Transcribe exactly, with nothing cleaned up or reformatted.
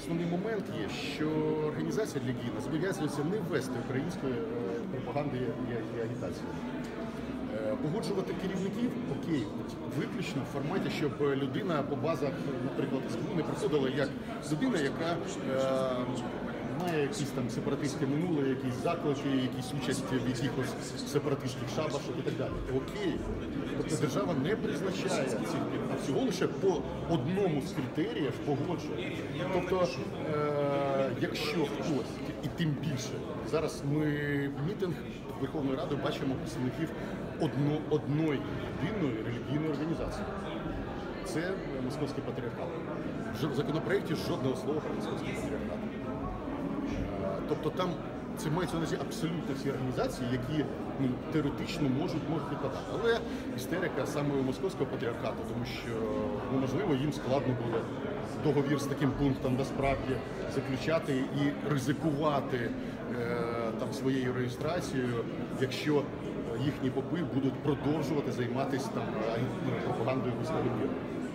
основний момент є, що організація релігійна зобов'язується не ввести української пропаганди і агітації. Погоджувати керівників, окей, виключно в форматі, щоб людина по базах, наприклад, СБУ не приходила як людина, яка е, має якісь там сепаратистське минуле, якісь заклики, якісь участь в якихось сепаратистських шабашах і так далі. Окей. Тобто держава не призначає цих, а всього лише по одному з критеріїв погоджує. Тобто, е, якщо хтось, і тим більше, зараз ми мітинг Верховної Ради бачимо представників одно, одної єдиної релігійної організації. Це Московський патріархат. В законопроєкті жодного слова про Московський патріархат. Тобто там це мається на увазі абсолютно всі організації, які ну, теоретично можуть, можуть відпадати. Але істерика саме у Московського патріархату, тому що, ну, можливо, їм складно буде договір з таким пунктом насправді заключати і ризикувати е, там, своєю реєстрацією, якщо їхні попи будуть продовжувати займатися там пропагандою військових.